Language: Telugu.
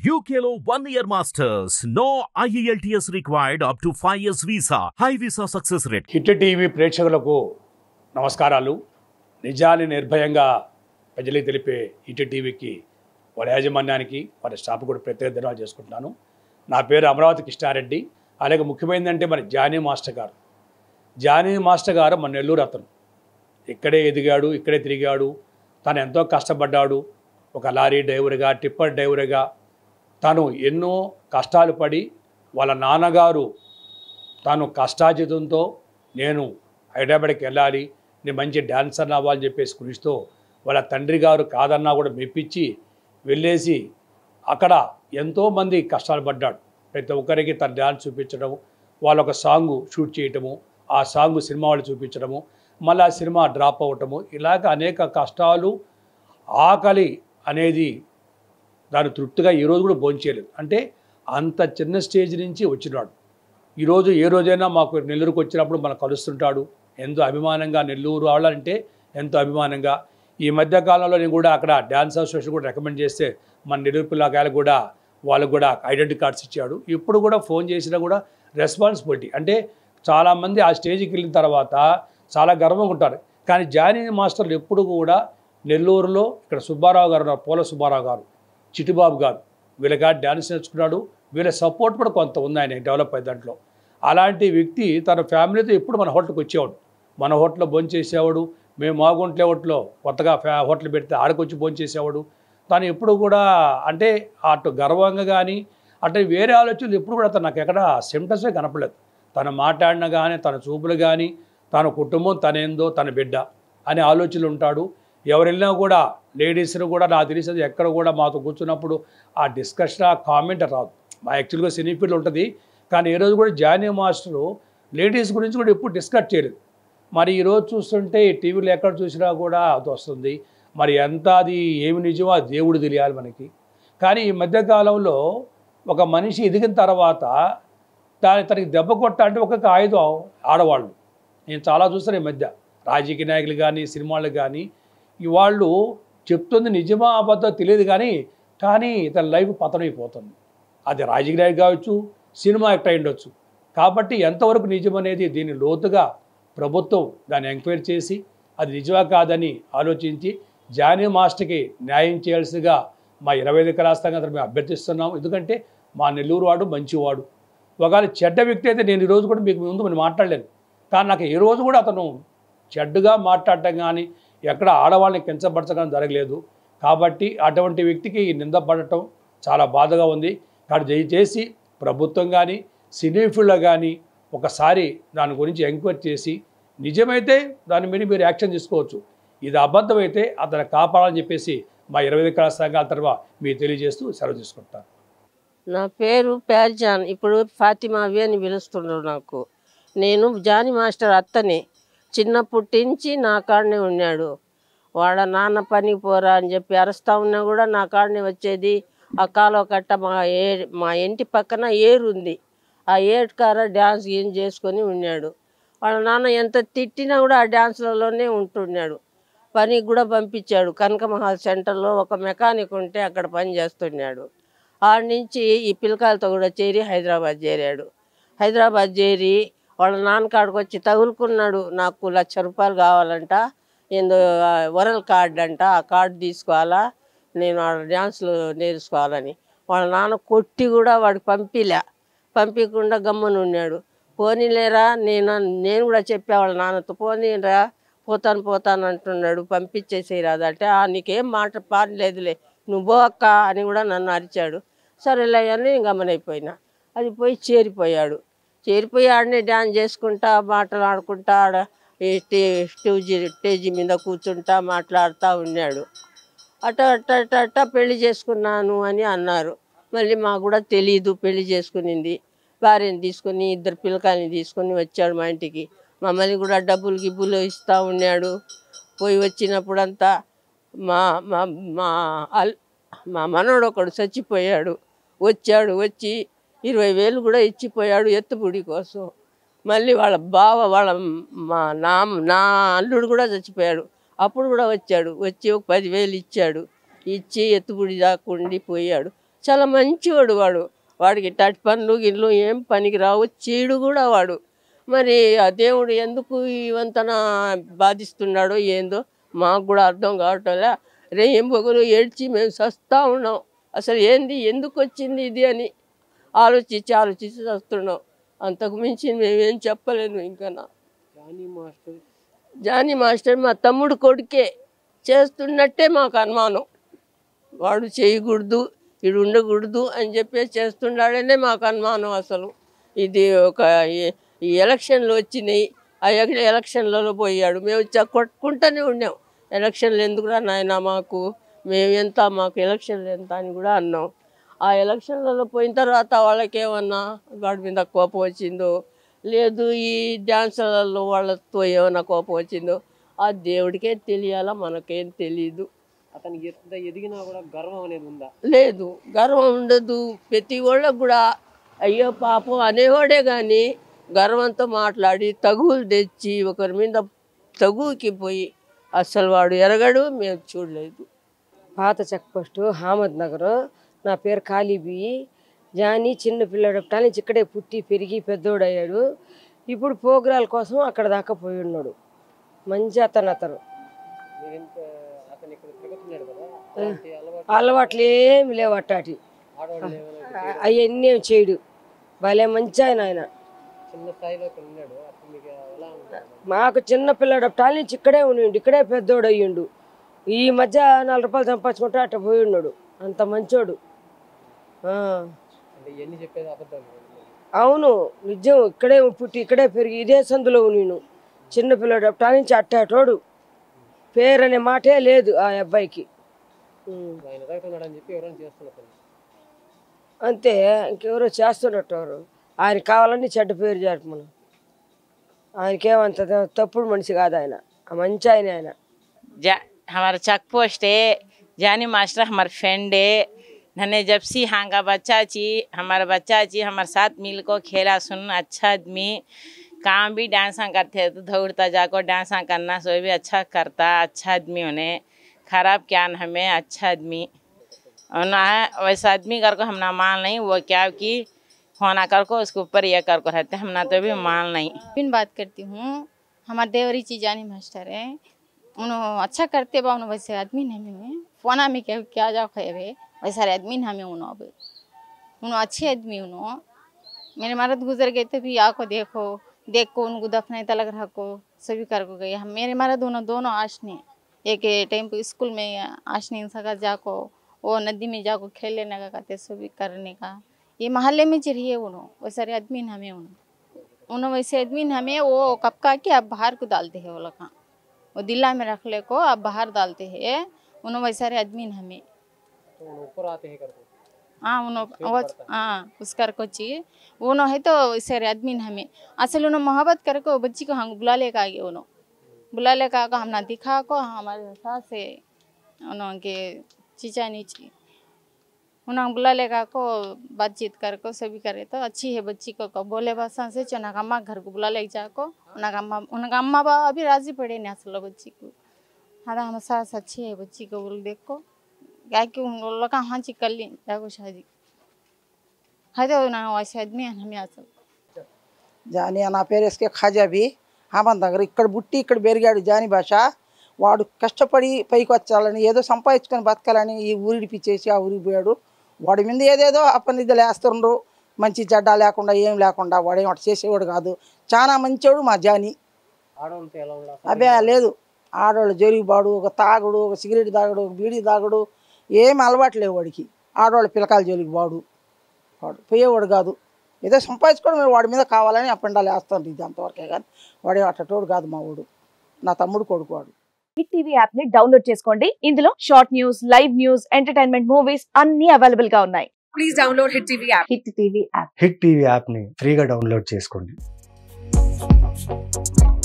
UKLO 1 year masters. No IELTS required up to 5 years visa. High visa success rate. Hit TV ప్రేక్షకులకు నమస్కారాలు. నిజాన్ని నిర్భయంగా ప్రజలకు తెలిపే హిట్ టీవీకి వాళ్ళ యాజమాన్యానికి వారి స్టాఫ్ కూడా ప్రత్యేక ధన్యవాదాలు చేసుకుంటున్నాను. నా పేరు అమరావతి కృష్ణారెడ్డి. అలాగే ముఖ్యమైనదంటే మన జానీ మాస్టర్ గారు. జానీ మాస్టర్ గారు మన నెల్లూరు అతను. ఇక్కడే ఎదిగాడు, ఇక్కడే తిరిగాడు. తను ఎంతో కష్టపడ్డాడు. ఒక లారీ డ్రైవర్గా, టిప్పర్ డ్రైవర్గా తను ఎన్నో కష్టాలు పడి వాళ్ళ నాన్నగారు తాను కష్టాజితంతో నేను హైదరాబాద్కి వెళ్ళాలి, నేను మంచి డ్యాన్సర్ అవ్వాలని చెప్పేసి కృషితో వాళ్ళ తండ్రి గారు కాదన్నా కూడా మెప్పించి వెళ్ళేసి అక్కడ ఎంతోమంది కష్టాలు పడ్డాడు. ప్రతి ఒక్కరికి తన డ్యాన్స్ చూపించడం, వాళ్ళ ఒక సాంగ్ షూట్ చేయటము, ఆ సాంగ్ సినిమా వాళ్ళు చూపించడము, మళ్ళీ ఆ సినిమా డ్రాప్ అవ్వటము, ఇలాగ అనేక కష్టాలు, ఆకలి అనేది దాని తృప్తిగా ఈరోజు కూడా భోంచేయలేదు. అంటే అంత చిన్న స్టేజ్ నుంచి వచ్చినాడు. ఈరోజు ఏ రోజైనా మాకు నెల్లూరుకు వచ్చినప్పుడు మనం కలుస్తుంటాడు. ఎంతో అభిమానంగా నెల్లూరు రావాలంటే ఎంతో అభిమానంగా. ఈ మధ్యకాలంలో నేను కూడా అక్కడ డ్యాన్స్ అసోసియేషన్ కూడా రికమెండ్ చేస్తే మన నెల్లూరు పిల్లకాయలు కూడా వాళ్ళకు కూడా ఐడెంటిటీ కార్డ్స్ ఇచ్చాడు. ఇప్పుడు కూడా ఫోన్ చేసినా కూడా రెస్పాన్సిబిలిటీ అంటే చాలామంది ఆ స్టేజ్కి వెళ్ళిన తర్వాత చాలా గర్వంగా ఉంటారు. కానీ జానీ మాస్టర్లు ఎప్పుడు కూడా నెల్లూరులో ఇక్కడ సుబ్బారావు గారు ఉన్నారు, పోల సుబ్బారావు గారు, చిట్టిబాబు గారు, వీళ్ళగా డ్యాన్స్ నేర్చుకున్నాడు. వీళ్ళ సపోర్ట్ కూడా కొంత ఉంది ఆయన డెవలప్ అయ్యే దాంట్లో. అలాంటి వ్యక్తి తన ఫ్యామిలీతో ఎప్పుడు మన హోటల్కి వచ్చేవాడు. మన హోటల్లో భోంచేసేవాడు. మేము మాగుంట్లే హోటల్లో కొత్తగా హోటల్ పెడితే ఆడకొచ్చి భోంచేసేవాడు. తను ఎప్పుడు కూడా అంటే అటు గర్వంగా కానీ అంటే వేరే ఆలోచనలు ఎప్పుడు కూడా తను నాకు ఎక్కడ సిమ్టమ్సే కనపడలేదు. తను మాట్లాడినా కానీ, తన చూపులు కానీ, తన కుటుంబం తనేందో తన బిడ్డ అనే ఆలోచనలు ఉంటాడు. ఎవరు వెళ్ళినా కూడా లేడీస్ని కూడా నాకు తెలిసేది ఎక్కడ కూడా మాతో కూర్చున్నప్పుడు ఆ డిస్కషన్, ఆ కామెంట్ రాదు. మా యాక్చువల్గా సినీ ఫీల్డ్ ఉంటుంది. కానీ ఈరోజు కూడా జానీ మాస్టరు లేడీస్ గురించి కూడా ఎప్పుడు డిస్కస్ చేయలేదు. మరి ఈరోజు చూస్తుంటే టీవీలో ఎక్కడ చూసినా కూడా అది వస్తుంది. మరి ఎంత అది ఏమి నిజమో అది దేవుడు తెలియాలి మనకి. కానీ ఈ మధ్యకాలంలో ఒక మనిషి ఎదిగిన తర్వాత తనకి దెబ్బ కొట్ట అంటే ఒక్కొక్క ఆయుధం ఆడవాళ్ళు. నేను చాలా చూస్తాను ఈ మధ్య రాజకీయ నాయకులు కానీ, సినిమాలు కానీ, వాళ్ళు చెప్తుంది నిజమా అబద్ధం తెలియదు కానీ తన లైఫ్ పతనమైపోతుంది. అది రాజకీయ నాయకుడు కావచ్చు, సినిమా యాక్టర్ అయి ఉండొచ్చు. కాబట్టి ఎంతవరకు నిజమనేది దీన్ని లోతుగా ప్రభుత్వం దాన్ని ఎంక్వైరీ చేసి అది నిజమా కాదని ఆలోచించి జానీ మాస్టర్కి న్యాయం చేయాల్సిగా మా 25 రాష్ట్రంగా అతను మేము అభ్యర్థిస్తున్నాము. ఎందుకంటే మా నెల్లూరు వాడు మంచివాడు. ఒకవేళ చెడ్డ వ్యక్తి అయితే నేను ఈరోజు కూడా మీకు ముందు నేను మాట్లాడలేను. కానీ నాకు ఏ రోజు కూడా అతను చెడ్డగా మాట్లాడటం కానీ ఎక్కడ ఆడవాళ్ళని కించపరచడం జరగలేదు. కాబట్టి అటువంటి వ్యక్తికి నిందపడటం చాలా బాధగా ఉంది. కానీ దయచేసి ప్రభుత్వం కానీ, సినీ ఫీల్డ్లో కానీ ఒకసారి దాని గురించి ఎంక్వైరీ చేసి నిజమైతే దాని మీద మీరు యాక్షన్ తీసుకోవచ్చు. ఇది అబద్ధమైతే అతను కాపాడాలని చెప్పేసి మా 25 సంఘాల తర్వాత మీరు తెలియజేస్తూ సెలవు తీసుకుంటాను. నా పేరు ప్యార్జాన్. ఇప్పుడు ఫాతిమావి అని పిలుస్తున్నారు నాకు. నేను జానీ మాస్టర్ అత్తని. చిన్నప్పటి నుంచి నా కాడనే ఉన్నాడు. వాళ్ళ నాన్న పనికి పోరా అని చెప్పి అరుస్తూ ఉన్నా కూడా నా కాడనే వచ్చేది. ఆ కాలువ కట్ట మా ఇంటి పక్కన ఏరు ఉంది. ఆ ఏరు కార డ్యాన్స్ ఏం చేసుకొని ఉన్నాడు. వాళ్ళ నాన్న ఎంత తిట్టినా కూడా ఆ డ్యాన్స్లలోనే ఉంటున్నాడు. పనికి కూడా పంపించాడు. కనకమహల్ సెంటర్లో ఒక మెకానిక్ ఉంటే అక్కడ పని చేస్తున్నాడు. ఆడ నుంచి ఈ పిల్లకాయలతో కూడా చేరి హైదరాబాద్ చేరాడు. హైదరాబాద్ చేరి వాళ్ళ నాన్న కాడికి వచ్చి తగులుకున్నాడు. నాకు ₹1,00,000 కావాలంట, ఏందో వరల్ కార్డు అంట, ఆ కార్డు తీసుకోవాలా, నేను ఆ డ్యాన్స్లు నేర్చుకోవాలని. వాళ్ళ నాన్న కొట్టి కూడా వాడికి పంపించకుండా గమ్మున ఉన్నాడు. పోనీలేరా నేను కూడా చెప్పా వాళ్ళ నాన్నతో, పోనీరా పోతాను అంటున్నాడు, పంపించేసేరాదంటే నీకేం మాట పాడలేదులే నువ్వు పో అక్క అని కూడా నన్ను అరిచాడు. సరేలే అని గమనైపోయినా. అది పోయి చేరిపోయాడు. ఆడనే డ్యాన్స్ చేసుకుంటా మాట్లాడుకుంటా ఆడ స్టేజీ మీద కూర్చుంటా మాట్లాడుతూ ఉన్నాడు. అట్ట పెళ్లి చేసుకున్నాను అని అన్నారు. మళ్ళీ మాకు కూడా తెలీదు పెళ్లి చేసుకునింది. భార్యని తీసుకొని 2 పిల్లకాయని తీసుకొని వచ్చాడు మా ఇంటికి. మమ్మల్ని కూడా డబ్బులు గిబ్బులు ఇస్తూ ఉన్నాడు. పోయి వచ్చినప్పుడంతా మా మా మా మా మనోడు ఒకడు చచ్చిపోయాడు. వచ్చి 20,000 కూడా ఇచ్చిపోయాడు ఎత్తుపుడి కోసం. మళ్ళీ వాళ్ళ బావ నా అల్లుడు కూడా చచ్చిపోయాడు. అప్పుడు కూడా వచ్చి ఒక 10,000 ఇచ్చాడు. ఇచ్చి ఎత్తుపుడి దాక్కుండి పోయాడు. చాలా మంచివాడు వాడు. వాడికి టట్ పనులు గిళ్ళు ఏం పనికి రావు, చీడు కూడా వాడు. మరి ఆ దేవుడు ఎందుకు ఇవంతన బాధిస్తున్నాడో ఏందో మాకు కూడా అర్థం కావట్లే. ఏం పొగలు ఏడ్చి మేము సస్తా ఉన్నాం. అసలు ఏంది, ఎందుకు వచ్చింది ఇది అని ఆలోచించి వస్తున్నాం. అంతకు మించి మేమేం చెప్పలేము. ఇంకా జానీ మాస్టర్ మా తమ్ముడు కొడుకే చేస్తున్నట్టే మాకు అనుమానం. వాడు చేయకూడదు, ఇడు ఉండకూడదు అని చెప్పి చేస్తున్నాడనే మాకు అనుమానం. అసలు ఇది ఒక ఈ ఎలక్షన్లు వచ్చినాయి, ఆ ఎలక్షన్లలో పోయాడు. మేము కొట్టుకుంటూనే ఉన్నాం, ఎలక్షన్లు ఎందుకురా నాయన మాకు, మాకు ఎలక్షన్లు ఎంత అని కూడా అన్నాం. ఆ ఎలక్షన్లలో పోయిన తర్వాత వాళ్ళకేమన్నా వాడి మీద కోపం వచ్చిందో లేదు, ఈ డ్యాన్సులలో వాళ్ళతో ఏమైనా కోపం వచ్చిందో ఆ దేవుడికే తెలియాలా, మనకేం తెలీదు. అతనికి ఎంత ఎదిగినా కూడా గర్వం అనేది ఉందా? లేదు, గర్వం ఉండదు. ప్రతి వాళ్ళకు కూడా అయ్యో పాపం అనేవాడే కానీ గర్వంతో మాట్లాడి తగువులు తెచ్చి ఒకరి మీద తగువుకి పోయి అసలు వాడు ఎరగడు, మేము చూడలేదు. పాత చెక్ పోస్టు అహ్మద్ నగర్. నా పేరు కాలిబీ. జానీ చిన్న పిల్లడు నుంచి ఇక్కడే పుట్టి పెరిగి పెద్దోడయ్యాడు. ఇప్పుడు ప్రోగ్రాల కోసం అక్కడ దాకా పోయి ఉన్నాడు. మంచి అతను అలవాట్లు ఏమి లేవు అట్టాటి, అవన్నీ ఏం చేయడు. భలే మంచి ఆయన. మాకు చిన్న పిల్లడు నుంచి ఇక్కడే ఉండి ఇక్కడే పెద్దోడు అయ్యిండు. ఈ మధ్య 4 రూపాయలు సంపాదించుకుంటే అట్ట పోయి ఉన్నాడు. అంత మంచోడు. అవును, నిజం. ఇక్కడే పుట్టి ఇక్కడే పెరిగి ఇదే సందులో నేను చిన్న పిల్లడు నుంచి అట్టాటోడు. పేరు అనే మాటే లేదు ఆ అబ్బాయికి. అంతే, ఇంకెవరో చేస్తున్నట్టు. ఆయన కావాలని చెడ్డ పేరు జరపమను. ఆయనకేమంత తప్పుడు మనిషి కాదు ఆయన, మంచి ఆయన. हमारा चेक पोस्ट है, जानी मास्टर हमारे फ्रेंड है। नन्हे जब से हाँ का बच्चा ची हमारे साथ मिल को खेला सुन, अच्छा आदमी। काम भी डांस करते तो दौड़ता जाकर डांस करना, सो भी अच्छा करता, अच्छा आदमी होने। खराब क्या न हमें, अच्छा आदमी होना है। वैसा आदमी कर को हम ना मान नहीं, वो क्या कि होना कर को उसके ऊपर यह कर को रहते, हम ना तो भी मान नहीं। बिन बात करती हूँ, हमारे देवरी ची जानी मास्टर है, उन्होंने अच्छा करते बा। उन्होंने वैसे आदमी नहीं में फोना में क्या जा खे वैसा आदमी हमें उन्होंने अच्छे आदमी। उन्होंने मेरे मर्द गुजर गए थे भी आको देखो उनको दफनाई तलक रखो सभी कर को गए। हम मेरे मर्द दोनों आशने एक टाइम पर स्कूल में आशने सका जाको वो नदी में जाको खेल लेने का कहते सभी करने का। ये मोहल्ले में चाहिए उन्होंने वैसा आदमी हमें उन्होंने वैसे आदमी हमें वो कपका के अब बाहर को डालते हैं। वो लोग वो दिल्ला में रख ले को अब बाहर डालते हैं। उन्होंने वैसा आदमी हमें ऊपर आते हैं करको। हाँ उन्होंने हाँ उस कर को चाहिए उन्होंने है तो वैसे आदमी हमें असल उन्होंने मोहब्बत करके बच्ची को हम बुला ले आगे। उन्होंने बुला ले का हम ना दिखा को हमारे साथ से उन्होंने चीचा नीचे उन्होंने बुला लेगा को बातचीत कर को सभी करे तो अच्छी है बच्ची को बोले भाषा से चना अम्मा घर को बुला ले जाको। उनका अम्मा बाबा अभी राजी पड़े नहीं असल बच्ची को। हाँ हम सास अच्छी है बच्ची को बोल देखो क्या कि उन लोग का हाँ कर ली जाको शादी है तो ना वैसे आदमी हमें असल జానీ నా పేరు ఎస్కే ఖాజాబీ. అహ్మద్ నగర్. ఇక్కడ బుట్టి ఇక్కడ పెరిగాడు జానీ భాష. వాడు కష్టపడి పైకి వచ్చాలని ఏదో సంపాదించుకొని బతకాలని ఈ ఊరిడిపిచ్చేసి ఆ ఊరికి పోయాడు. వాడి మీద ఏదేదో అపనిధులు వేస్తుండ్రు, మంచి చెడ్డ లేకుండా ఏం లేకుండా. వాడేం అటు చేసేవాడు కాదు, చాలా మంచోడు మా జానీ. అబ్బే లేదు, ఆడవాళ్ళు జరుగుబాడు, ఒక తాగుడు, ఒక సిగరెట్ తాగుడు, ఒక బీడీ తాగుడు, ఏం అలవాటు లేవు వాడికి. ఆడవాళ్ళు పిల్లకాయల జోలికి వాడు పోయేవాడు కాదు. ఏదో సంపాదించుకోవడం వాడి మీద కావాలని అప్పండాలు వేస్తాను. ఇది అంతవరకే కానీ వాడే అట్టోడు కాదు మా వాడు. నా తమ్ముడు కొడుకు వాడు. హిట్ టీవీ యాప్ ని డౌన్లోడ్ చేసుకోండి. ఇందులో short news, live news, entertainment movies అన్ని అవైలబుల్ గా ఉన్నాయి. Please download Hit TV app. Hit TV app ని ఫ్రీగా డౌన్లోడ్ చేసుకోండి.